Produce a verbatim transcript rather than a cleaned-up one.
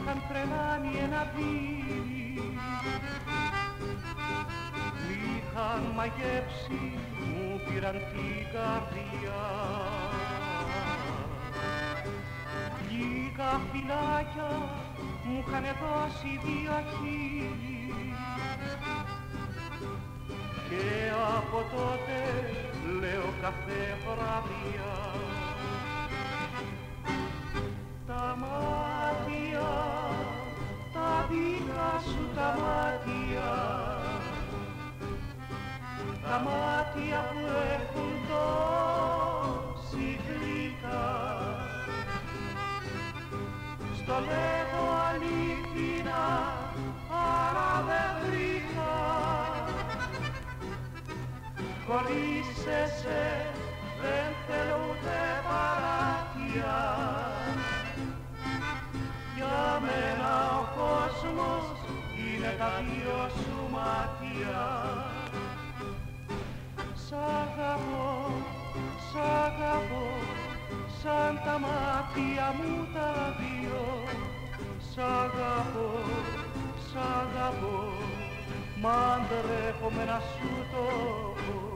είχαν τρελάνει ένα δίλη, μ' είχαν μαγεύσει, μου πήραν την καρδιά. Λίγα φυλάκια μου είχαν δώσει δύο χείλη και από τότε λέω κάθε βραδιά τα μάτια, τα δικά σου τα μάτια, τα μάτια που έχουν τόση γλυκά. Στο λέγω αλήθινα, άρα δεν βρήκα. Χωρίς εσέ δεν θέλω ούτε παράτια. Για μένα ο κόσμος είναι τα δύο σου μάτια. Σ' αγαπώ, σ' αγαπώ, σαν τα μάτια μου τα δύο. Σ' αγαπώ, σ' αγαπώ, μ' αν ντρέπομαι να σου το πω.